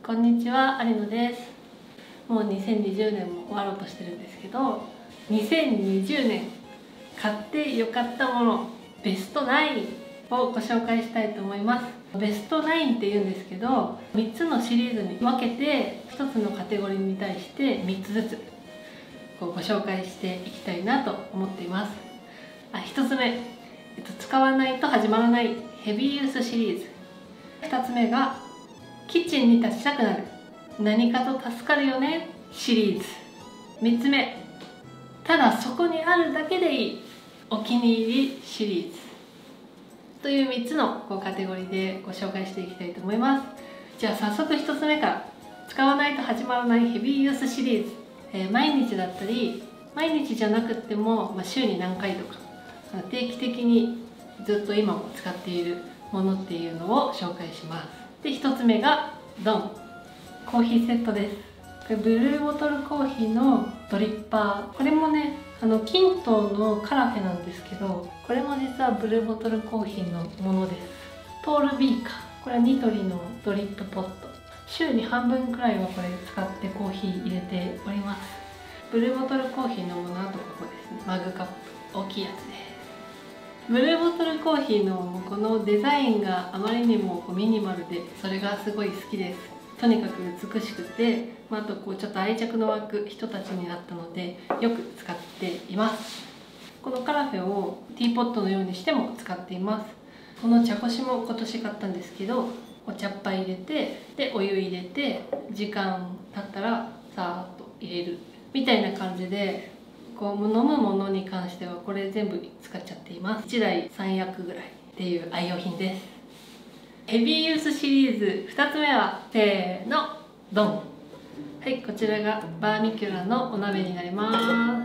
こんにちは、有野です。もう2020年も終わろうとしてるんですけど、2020年買ってよかったものベスト9をご紹介したいと思います。ベスト9って言うんですけど、3つのシリーズに分けて1つのカテゴリーに対して3つずつご紹介していきたいなと思っています。1つ目、使わないと始まらないヘビーユースシリーズ。2つ目がキッチンに立ちたくなる何かと助かるよねシリーズ。3つ目、ただそこにあるだけでいいお気に入りシリーズという3つのカテゴリーでご紹介していきたいと思います。じゃあ早速1つ目から、使わないと始まらないヘビーユースシリーズ。毎日だったり毎日じゃなくっても、週に何回とか定期的にずっと今も使っているものっていうのを紹介します。で、1つ目がドン、コーヒーセットです。これブルーボトルコーヒーのドリッパー。これもね、キントのカラフェなんですけど、これも実はブルーボトルコーヒーのものです。トールビーカー、これはニトリのドリップポット。週に半分くらいはこれ使ってコーヒー入れております。ブルーボトルコーヒーのもの、あとここですね、マグカップ、大きいやつです。ブルーボトルコーヒーのこのデザインがあまりにもミニマルで、それがすごい好きです。とにかく美しくて、あとちょっと愛着の湧く人たちになったのでよく使っています。このカラフェをティーポットのようにしても使っています。この茶こしも今年買ったんですけど、お茶っ葉入れて、でお湯入れて、時間経ったらさーっと入れるみたいな感じで、飲むものに関してはこれ全部使っちゃっています。1台3役ぐらいっていう愛用品です。ヘビーユースシリーズ2つ目はせーのドン。はい、こちらがバーミキュラのお鍋になります。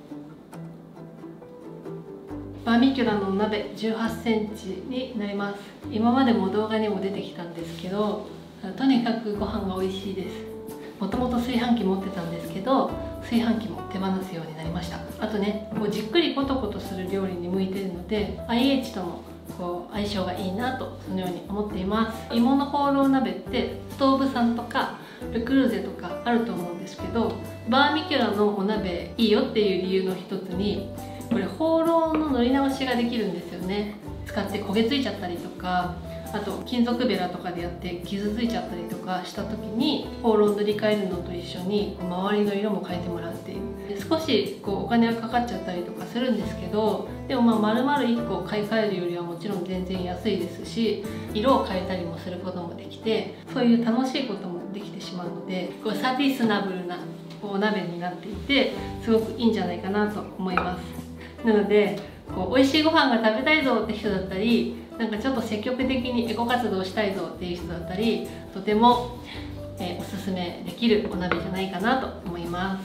バーミキュラのお鍋18センチになります。今までも動画にも出てきたんですけど、とにかくご飯が美味しいです。もともと炊飯器持ってたんですけど、炊飯器も手放すようになりました。あとね、じっくりコトコトする料理に向いているので IH とも相性がいいなと、そのように思っています。芋のホーロー鍋ってストーブさんとかルクルーゼとかあると思うんですけど、バーミキュラのお鍋いいよっていう理由の一つに、これホーローの塗り直しができるんですよね。使って焦げついちゃったりとか、あと金属ベラとかでやって傷ついちゃったりとかした時にホーロー塗り替えるのと一緒に周りの色も変えてもらうっていう、少しお金がかかっちゃったりとかするんですけど、でも丸々1個買い替えるよりはもちろん全然安いですし、色を変えたりもすることもできて、そういう楽しいこともできてしまうので、サティスナブルなお鍋になっていて、すごくいいんじゃないかなと思います。なので美味しいご飯が食べたいぞって人だったり、ちょっと積極的にエコ活動したいぞっていう人だったり、とても、おすすめできるお鍋じゃないかなと思います。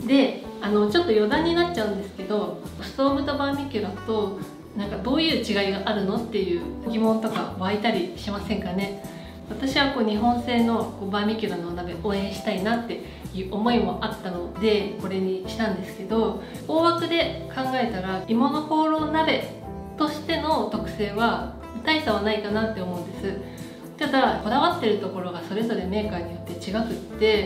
で、ちょっと余談になっちゃうんですけど、ストーブとバーミキュラとどういう違いがあるのっていう疑問とか湧いたりしませんかね。私は日本製のバーミキュラのお鍋応援したいなっていう思いもあったのでこれにしたんですけど、大枠で考えたら芋のホーロー鍋としての特性は大差はないかなって思うんです。ただこだわってるところがそれぞれメーカーによって違くって、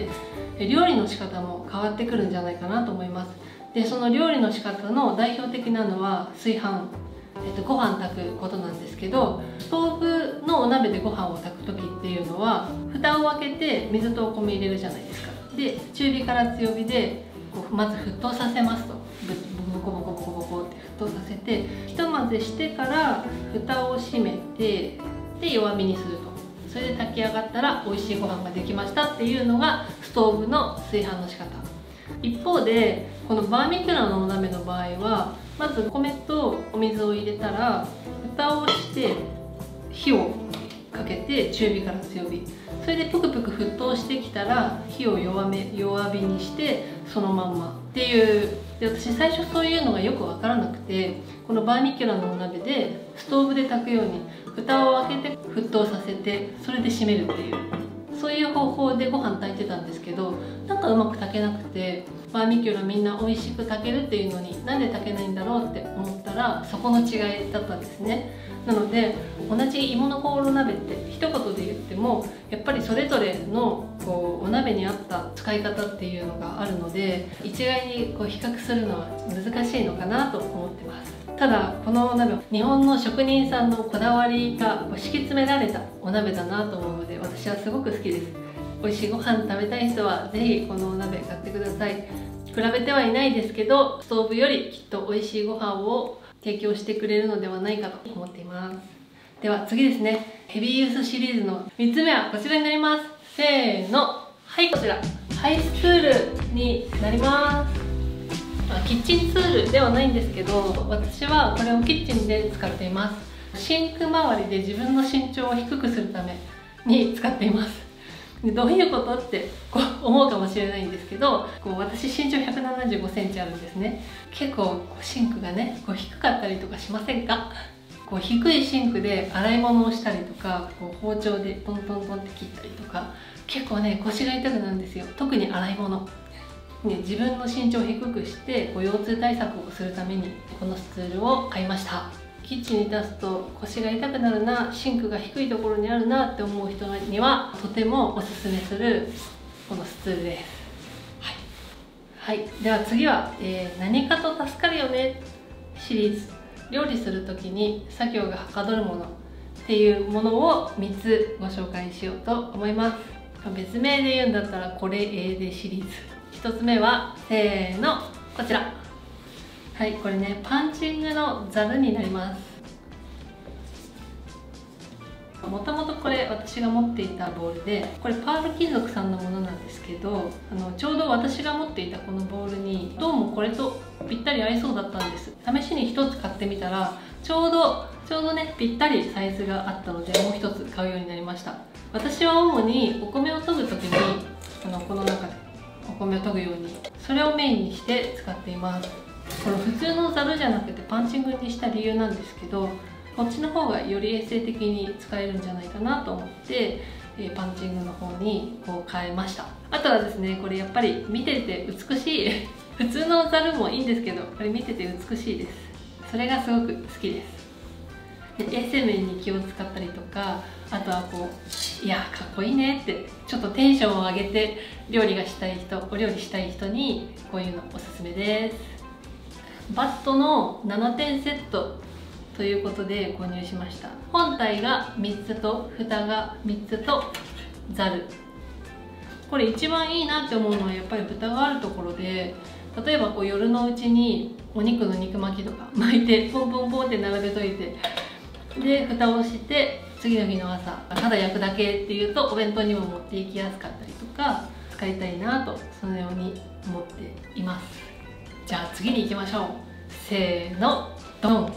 料理の仕方も変わってくるんじゃないかなと思います。で、その料理の仕方の代表的なのは炊飯、ご飯炊くことなんですけど、ストーブのお鍋でご飯を炊く時っていうのは蓋を開けて水とお米入れるじゃないですか。で、中火から強火でまず沸騰させますと、ボコボコボコボコって沸騰させて、ひと混ぜしてから蓋を閉めて、で弱火にすると、それで炊き上がったら美味しいご飯ができましたっていうのがストーブの炊飯の仕方。一方でこのバーミキュラのお鍋の場合は、まず米とお水を入れたら蓋をして火をかけて、中火から強火、それでぷくぷく沸騰してきたら火を弱火にしてそのまんまっていう。で、私最初そういうのがよく分からなくて、このバーミキュラのお鍋でストーブで炊くように蓋を開けて沸騰させて、それで閉めるっていう、そういう方法でご飯炊いてたんですけど、うまく炊けなくて、 バーミキュラみんな美味しく炊けるっていうのになんで炊けないんだろうって思ったら、そこの違いだったんですね。なので同じ芋のホーロー鍋って一言で言ってもやっぱりそれぞれのお鍋に合った使い方っていうのがあるので、一概に比較するのは難しいのかなと思ってます。ただこのお鍋は日本の職人さんのこだわりが敷き詰められたお鍋だなと思うので、私はすごく好きです。美味しいご飯食べたい人は是非このお鍋買ってください。比べてはいないですけど、ストーブよりきっと美味しいご飯を提供してくれるのではないかと思っています。では次ですね、ヘビーユースシリーズの3つ目はこちらになります。せーの、はい、こちらハイスツールになります。キッチンツールではないんですけど、私はこれをキッチンで使っています。シンク周りで自分の身長を低くするために使っています。どういうことって思うかもしれないんですけど、私身長175センチあるんですね。結構シンクがね低かったりとかしませんか？低いシンクで洗い物をしたりとか、包丁でトントントンって切ったりとか、結構ね腰が痛くなるんですよ。特に洗い物、自分の身長を低くして腰痛対策をするためにこのスツールを買いました。キッチンに出すと腰が痛くなるな、シンクが低いところにあるなって思う人にはとてもおすすめするこのスツールです。はい、では次は、何かと助かるよねシリーズ。料理する時に作業がはかどるものっていうものを3つご紹介しようと思います。別名で言うんだったらこれでシリーズ。1つ目はせーの、こちら。はい、これねパンチングのザルになります。もともとこれ私が持っていたボールで、これパール金属さんのものなんですけど、ちょうど私が持っていたこのボールにどうもこれとぴったり合いそうだったんです。試しに1つ買ってみたらちょうどねぴったりサイズがあったので、もう1つ買うようになりました。私は主にお米を研ぐ時にこの中でお米を研ぐようにそれをメインにして使っています。この普通のザルじゃなくてパンチングにした理由なんですけど、こっちの方がより衛生的に使えるんじゃないかなと思ってパンチングの方に変えました。あとはですね、これやっぱり見てて美しい普通のザルもいいんですけど、これ見てて美しいです。それがすごく好きです。で衛生面に気を使ったりとか、あとはいやかっこいいねってちょっとテンションを上げてお料理したい人にこういうのおすすめです。バットの7点セットということで購入しました。本体が3つと蓋が3つとザル。これ一番いいなって思うのはやっぱり蓋があるところで、例えば夜のうちにお肉の肉巻きとか巻いてポンポンポンって並べといて、で蓋をして次の日の朝ただ焼くだけっていうとお弁当にも持っていきやすかったりとか使いたいなとそのように思っています。じゃあ次に行きましょう。せーの、ドン。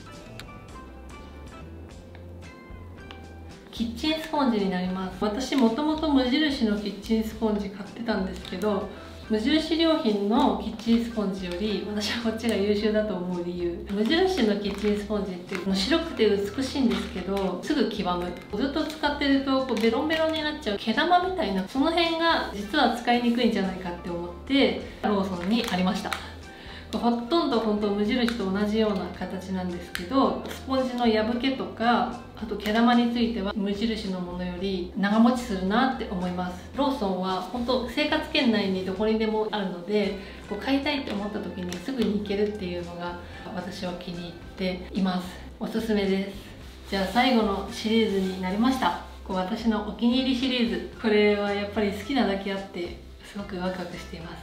キッチンスポンジになります。私もともと無印のキッチンスポンジ買ってたんですけど、無印良品のキッチンスポンジより私はこっちが優秀だと思う理由、無印のキッチンスポンジって白くて美しいんですけどすぐ黄ばむ。ずっと使ってるとベロンベロンになっちゃう毛玉みたいな、その辺が実は使いにくいんじゃないかって思ってローソンにありました。ほとんど本当無印と同じような形なんですけど、スポンジの破けとかあと毛玉については無印のものより長持ちするなって思います。ローソンは本当生活圏内にどこにでもあるので、買いたいって思った時にすぐに行けるっていうのが私は気に入っています。おすすめです。じゃあ最後のシリーズになりました。私のお気に入りシリーズ、これはやっぱり好きなだけあってすごくワクワクしています。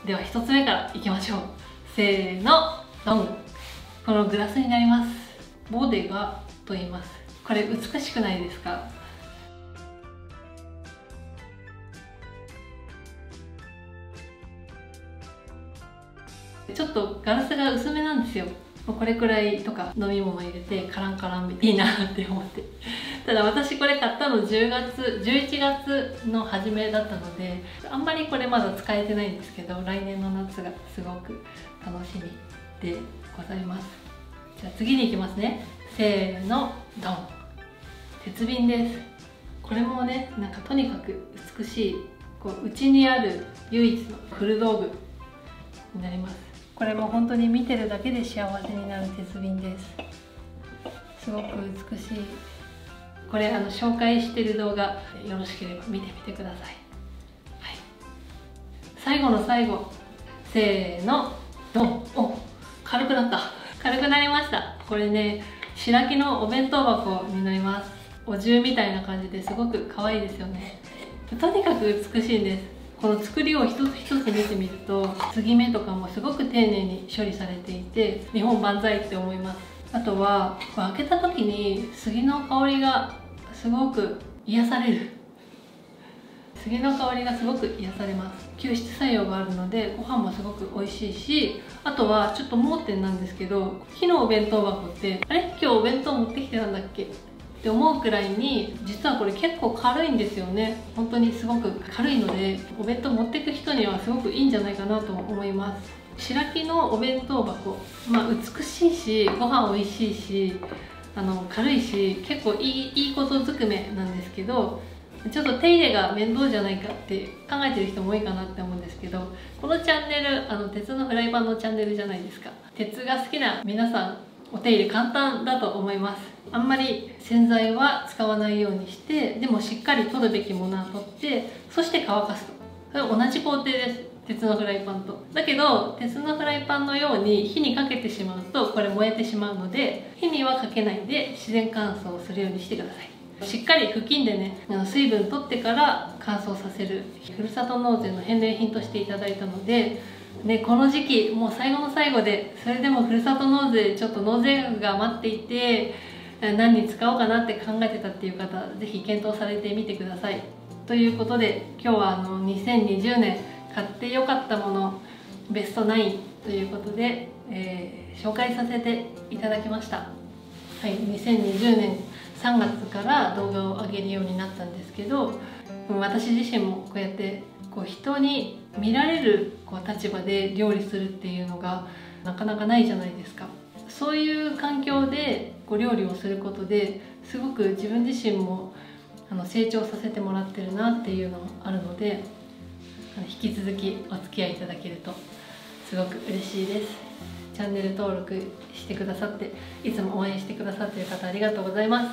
では1つ目からいきましょう。せーの、ドン。このグラスになります。ボデガと言います。これ美しくないですか？ちょっとガラスが薄めなんですよ。これくらいとか飲み物入れてカランカランいいなって思って。ただ私これ買ったの11月の初めだったので、あんまりこれまだ使えてないんですけど、来年の夏がすごく楽しみでございます。じゃあ次に行きますね。せーの、ドン。鉄瓶です。これもね、なんかとにかく美しい、うちにある唯一の古道具になります。これも本当に見てるだけで幸せになる鉄瓶です。すごく美しい。これ紹介してる動画よろしければ見てみてください。はい、最後の最後、せーのドン。お、軽くなった。軽くなりました。これね、白木のお弁当箱になります。お重みたいな感じですごく可愛いですよね。とにかく美しいんです。この作りを一つ一つ見てみると、継ぎ目とかもすごく丁寧に処理されていて、日本万歳って思います。あとは開けた時に杉の香りがすごく癒される。杉の香りがすごく癒されます。吸湿作用があるのでご飯もすごく美味しいし、あとはちょっと盲点なんですけど、木のお弁当箱ってあれ今日お弁当持ってきてたんだっけって思うくらいに、実はこれ結構軽いんですよね。本当にすごく軽いので、お弁当持っていく人にはすごくいいんじゃないかなと思います。白木のお弁当箱、美しいしご飯美味しいし軽いし、結構いいことずくめなんですけど、ちょっと手入れが面倒じゃないかって考えてる人も多いかなって思うんですけど、このチャンネル鉄のフライパンのチャンネルじゃないですか。鉄が好きな皆さん、お手入れ簡単だと思います。あんまり洗剤は使わないようにして、でもしっかり取るべきものは取って、そして乾かすと。それは同じ工程です。鉄のフライパンと。だけど鉄のフライパンのように火にかけてしまうとこれ燃えてしまうので、火にはかけないで自然乾燥するようにしてください。しっかり布巾でね、水分取ってから乾燥させる。ふるさと納税の返礼品としていただいたので、この時期もう最後の最後で、それでもふるさと納税ちょっと納税額が余っていて何に使おうかなって考えてたっていう方、是非検討されてみてください。ということで今日は2020年買ってよかったものベスト9ということで、紹介させていただきました。はい、2020年3月から動画を上げるようになったんですけど、私自身もこうやって人に見られる立場で料理するっていうのがなかなかないじゃないですか。そういう環境で料理をすることですごく自分自身も成長させてもらってるなっていうのがあるので、引き続きお付き合いいただけるとすごく嬉しいです。チャンネル登録してくださって、いつも応援してくださっている方ありがとうございます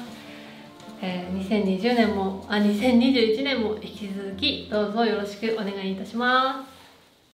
。2021年も引き続きどうぞよろしくお願いいたします。